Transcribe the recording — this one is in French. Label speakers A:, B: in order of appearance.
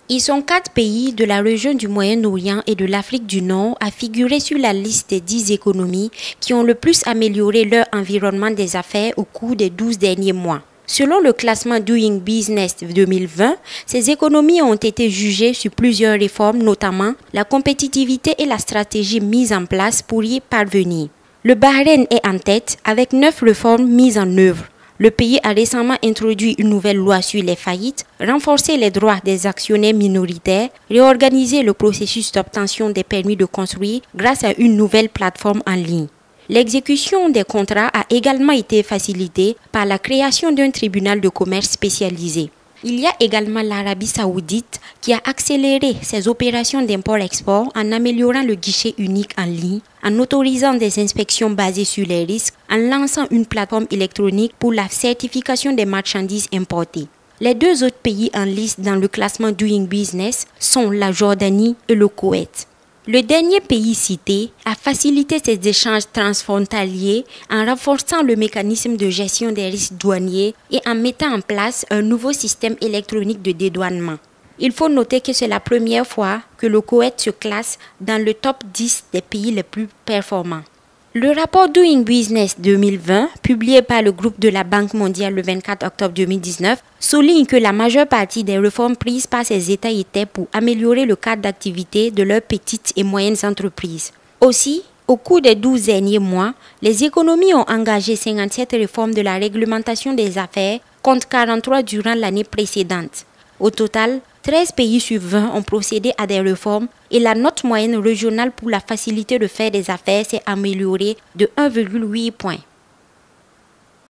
A: Ils sont 4 pays de la région du Moyen-Orient et de l'Afrique du Nord à figurer sur la liste des 10 économies qui ont le plus amélioré leur environnement des affaires au cours des 12 derniers mois. Selon le classement Doing Business 2020, ces économies ont été jugées sur plusieurs réformes, notamment la compétitivité et la stratégie mise en place pour y parvenir. Le Bahreïn est en tête avec 9 réformes mises en œuvre. Le pays a récemment introduit une nouvelle loi sur les faillites, renforcé les droits des actionnaires minoritaires, réorganisé le processus d'obtention des permis de construire grâce à une nouvelle plateforme en ligne. L'exécution des contrats a également été facilitée par la création d'un tribunal de commerce spécialisé. Il y a également l'Arabie Saoudite qui a accéléré ses opérations d'import-export en améliorant le guichet unique en ligne, en autorisant des inspections basées sur les risques, en lançant une plateforme électronique pour la certification des marchandises importées. Les 2 autres pays en liste dans le classement Doing Business sont la Jordanie et le Koweït. Le dernier pays cité a facilité ses échanges transfrontaliers en renforçant le mécanisme de gestion des risques douaniers et en mettant en place un nouveau système électronique de dédouanement. Il faut noter que c'est la première fois que le Koweït se classe dans le top 10 des pays les plus performants. Le rapport Doing Business 2020, publié par le groupe de la Banque mondiale le 24 octobre 2019, souligne que la majeure partie des réformes prises par ces États étaient pour améliorer le cadre d'activité de leurs petites et moyennes entreprises. Aussi, au cours des 12 derniers mois, les économies ont engagé 57 réformes de la réglementation des affaires contre 43 durant l'année précédente. Au total, 13 pays sur 20 ont procédé à des réformes et la note moyenne régionale pour la facilité de faire des affaires s'est améliorée de 1,8 points.